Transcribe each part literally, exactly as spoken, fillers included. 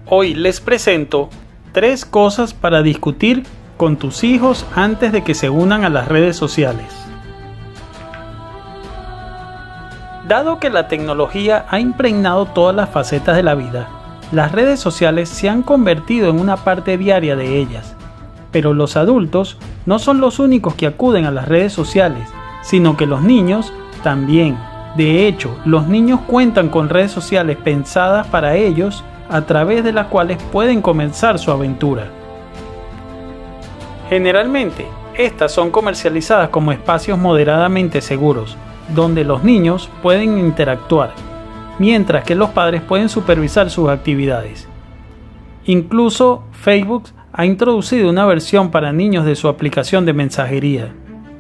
Hoy les presento tres cosas para discutir con tus hijos antes de que se unan a las redes sociales. Dado que la tecnología ha impregnado todas las facetas de la vida, las redes sociales se han convertido en una parte diaria de ellas. Pero los adultos no son los únicos que acuden a las redes sociales, sino que los niños también. De hecho, los niños cuentan con redes sociales pensadas para ellos, a través de las cuales pueden comenzar su aventura. Generalmente, estas son comercializadas como espacios moderadamente seguros, donde los niños pueden interactuar, mientras que los padres pueden supervisar sus actividades. Incluso Facebook ha introducido una versión para niños de su aplicación de mensajería.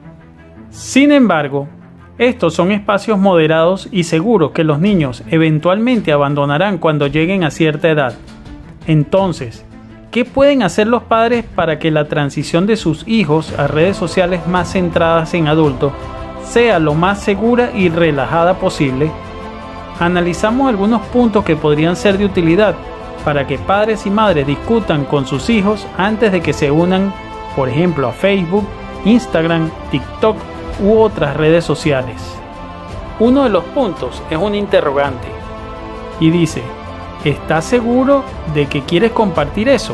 Sin embargo, estos son espacios moderados y seguros que los niños eventualmente abandonarán cuando lleguen a cierta edad. Entonces, ¿qué pueden hacer los padres para que la transición de sus hijos a redes sociales más centradas en adultos sea lo más segura y relajada posible? Analizamos algunos puntos que podrían ser de utilidad para que padres y madres discutan con sus hijos antes de que se unan, por ejemplo, a Facebook, Instagram, TikTok u otras redes sociales. Uno de los puntos es un interrogante y dice: ¿estás seguro de que quieres compartir eso?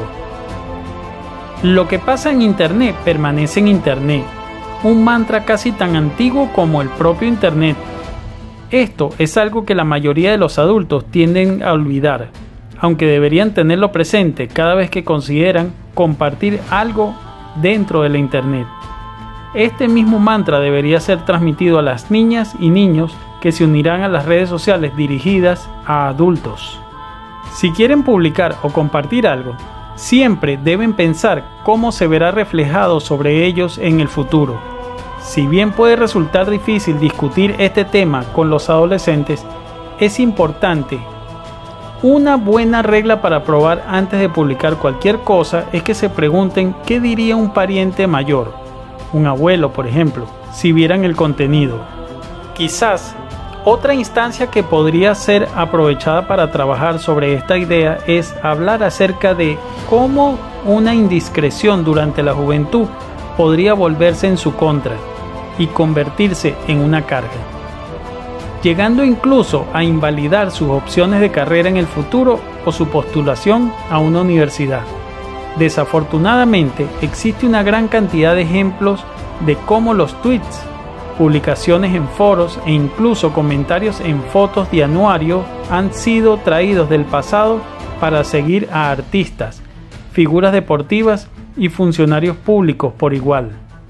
Lo que pasa en Internet permanece en Internet, un mantra casi tan antiguo como el propio Internet. Esto es algo que la mayoría de los adultos tienden a olvidar, aunque deberían tenerlo presente cada vez que consideran compartir algo dentro de la Internet. Este mismo mantra debería ser transmitido a las niñas y niños que se unirán a las redes sociales dirigidas a adultos. Si quieren publicar o compartir algo, siempre deben pensar cómo se verá reflejado sobre ellos en el futuro. Si bien puede resultar difícil discutir este tema con los adolescentes, es importante. Una buena regla para probar antes de publicar cualquier cosa es que se pregunten qué diría un pariente mayor, un abuelo por ejemplo, si vieran el contenido. Quizás otra instancia que podría ser aprovechada para trabajar sobre esta idea es hablar acerca de cómo una indiscreción durante la juventud podría volverse en su contra y convertirse en una carga, llegando incluso a invalidar sus opciones de carrera en el futuro o su postulación a una universidad. Desafortunadamente, existe una gran cantidad de ejemplos de cómo los tweets, publicaciones en foros e incluso comentarios en fotos de anuario han sido traídos del pasado para seguir a artistas, figuras deportivas y funcionarios públicos por igual.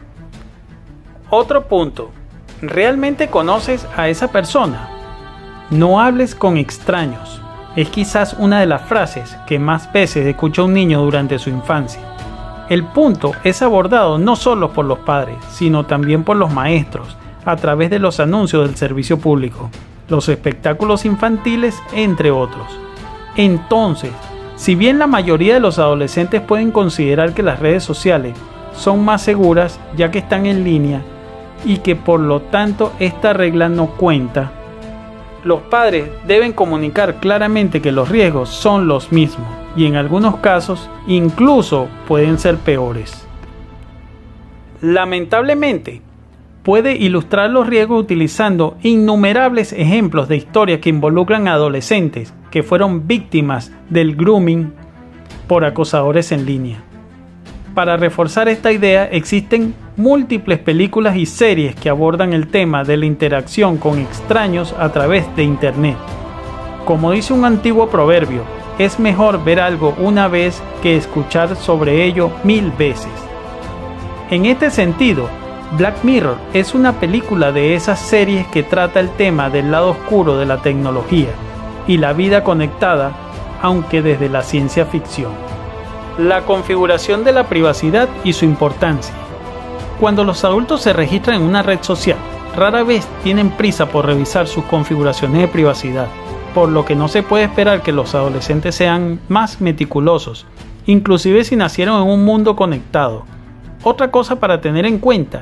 Otro punto: ¿realmente conoces a esa persona? No hables con extraños. Es quizás una de las frases que más veces escucha un niño durante su infancia. El punto es abordado no solo por los padres, sino también por los maestros, a través de los anuncios del servicio público, los espectáculos infantiles, entre otros. Entonces, si bien la mayoría de los adolescentes pueden considerar que las redes sociales son más seguras ya que están en línea y que por lo tanto esta regla no cuenta, los padres deben comunicar claramente que los riesgos son los mismos y en algunos casos incluso pueden ser peores. Lamentablemente, puede ilustrar los riesgos utilizando innumerables ejemplos de historias que involucran a adolescentes que fueron víctimas del grooming por acosadores en línea. Para reforzar esta idea, existen múltiples películas y series que abordan el tema de la interacción con extraños a través de Internet. Como dice un antiguo proverbio, es mejor ver algo una vez que escuchar sobre ello mil veces. En este sentido, Black Mirror es una película de esas series que trata el tema del lado oscuro de la tecnología y la vida conectada, aunque desde la ciencia ficción. La configuración de la privacidad y su importancia. Cuando los adultos se registran en una red social, rara vez tienen prisa por revisar sus configuraciones de privacidad, por lo que no se puede esperar que los adolescentes sean más meticulosos, inclusive si nacieron en un mundo conectado. Otra cosa para tener en cuenta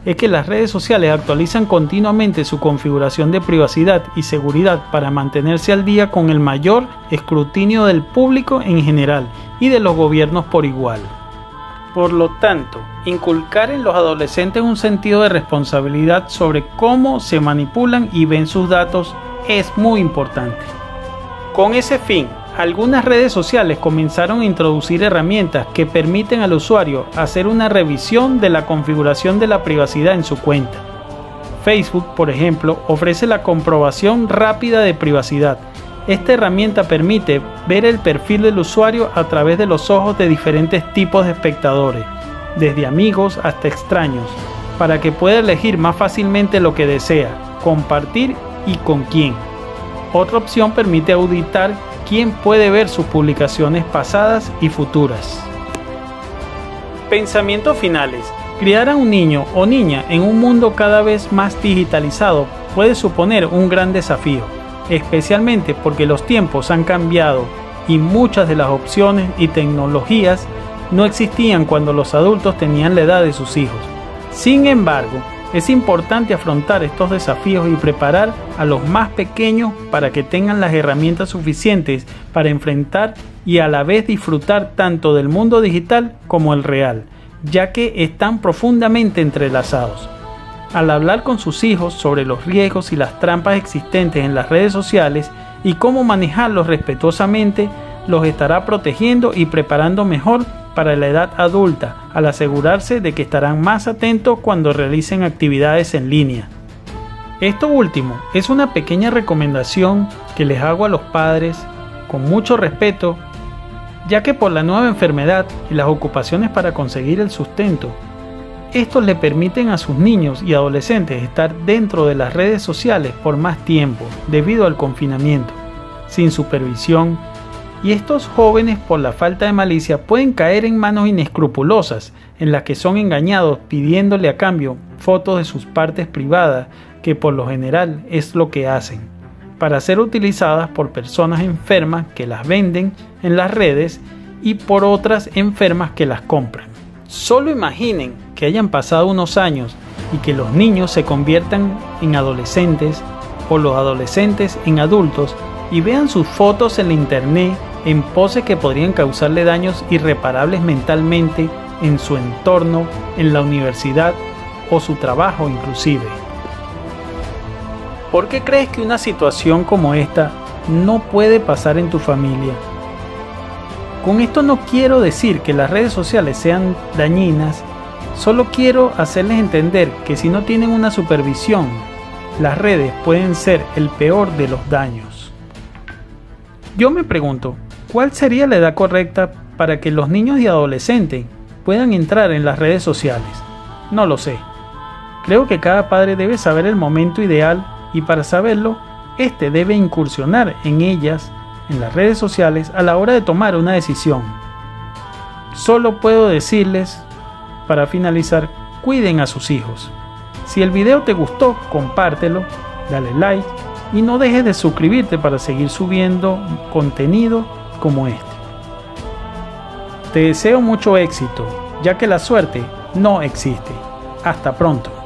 es que las redes sociales actualizan continuamente su configuración de privacidad y seguridad para mantenerse al día con el mayor escrutinio del público en general y de los gobiernos por igual. Por lo tanto, inculcar en los adolescentes un sentido de responsabilidad sobre cómo se manipulan y ven sus datos es muy importante. Con ese fin, algunas redes sociales comenzaron a introducir herramientas que permiten al usuario hacer una revisión de la configuración de la privacidad en su cuenta. Facebook, por ejemplo, ofrece la comprobación rápida de privacidad. Esta herramienta permite ver el perfil del usuario a través de los ojos de diferentes tipos de espectadores, desde amigos hasta extraños, para que pueda elegir más fácilmente lo que desea, compartir y con quién. Otra opción permite auditar quién puede ver sus publicaciones pasadas y futuras. Pensamientos finales. Criar a un niño o niña en un mundo cada vez más digitalizado puede suponer un gran desafío, especialmente porque los tiempos han cambiado y muchas de las opciones y tecnologías no existían cuando los adultos tenían la edad de sus hijos. Sin embargo, es importante afrontar estos desafíos y preparar a los más pequeños para que tengan las herramientas suficientes para enfrentar y a la vez disfrutar tanto del mundo digital como el real, ya que están profundamente entrelazados. Al hablar con sus hijos sobre los riesgos y las trampas existentes en las redes sociales y cómo manejarlos respetuosamente, los estará protegiendo y preparando mejor para la edad adulta, al asegurarse de que estarán más atentos cuando realicen actividades en línea. Esto último es una pequeña recomendación que les hago a los padres con mucho respeto, ya que por la nueva enfermedad y las ocupaciones para conseguir el sustento, estos le permiten a sus niños y adolescentes estar dentro de las redes sociales por más tiempo debido al confinamiento, sin supervisión, y estos jóvenes por la falta de malicia pueden caer en manos inescrupulosas en las que son engañados pidiéndole a cambio fotos de sus partes privadas, que por lo general es lo que hacen, para ser utilizadas por personas enfermas que las venden en las redes y por otras enfermas que las compran. Solo imaginen que hayan pasado unos años y que los niños se conviertan en adolescentes o los adolescentes en adultos y vean sus fotos en la internet en poses que podrían causarle daños irreparables mentalmente en su entorno, en la universidad o su trabajo inclusive. ¿Por qué crees que una situación como esta no puede pasar en tu familia? Con esto no quiero decir que las redes sociales sean dañinas, solo quiero hacerles entender que si no tienen una supervisión, las redes pueden ser el peor de los daños. Yo me pregunto, ¿cuál sería la edad correcta para que los niños y adolescentes puedan entrar en las redes sociales? No lo sé. Creo que cada padre debe saber el momento ideal y para saberlo, éste debe incursionar en ellas, en las redes sociales, a la hora de tomar una decisión. Solo puedo decirles, para finalizar, cuiden a sus hijos. Si el video te gustó, compártelo, dale like y no dejes de suscribirte para seguir subiendo contenido como este. Te deseo mucho éxito, ya que la suerte no existe. Hasta pronto.